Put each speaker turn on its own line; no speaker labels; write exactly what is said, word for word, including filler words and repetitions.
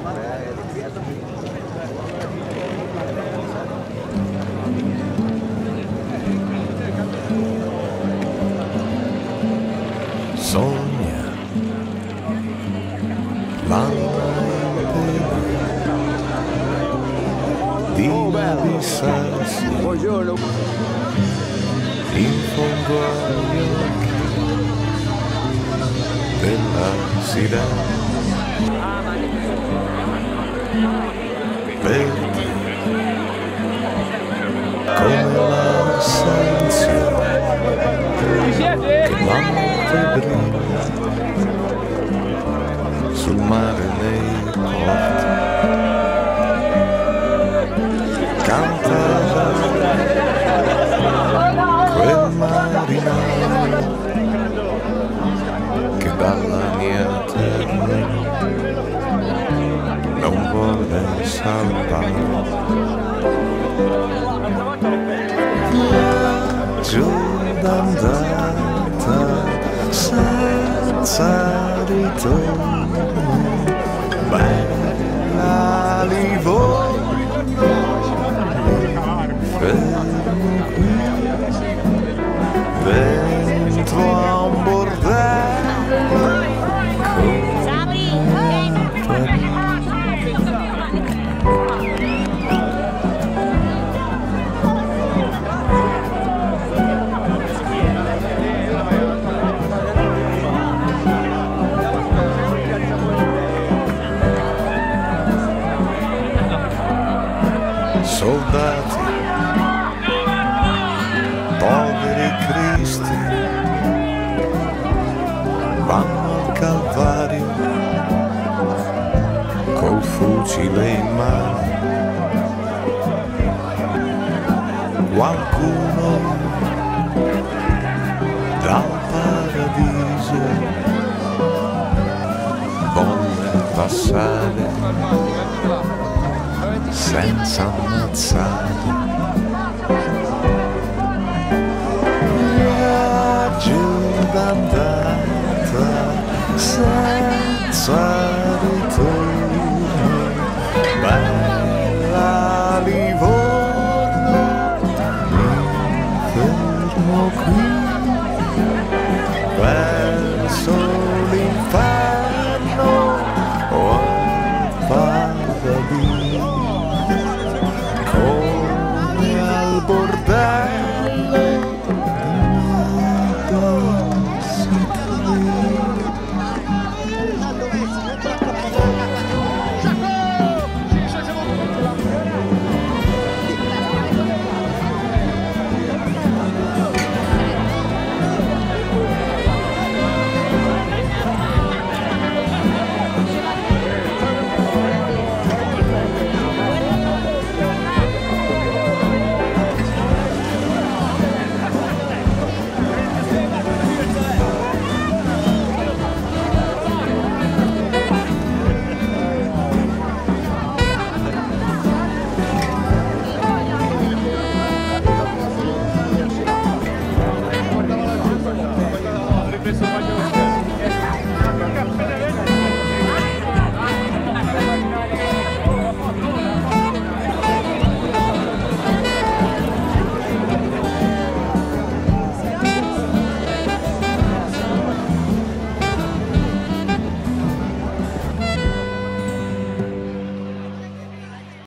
Sogna l'anima in pena di abissarsi in fondo agli occhi della sirena. Per te come l'assenza che notte brilla sul mare nei porti, canta quel marinaio che dalla mia terra non vuole salvare. Viaggio d'andata senza ritorno, bella Livorno, fermo qui dentro a un bordello come soldati, poveri cristi, vanno al Calvario col fucile in mano. Qualcuno dal paradiso volle passare senza ammazzare. Viaggio d'andata senza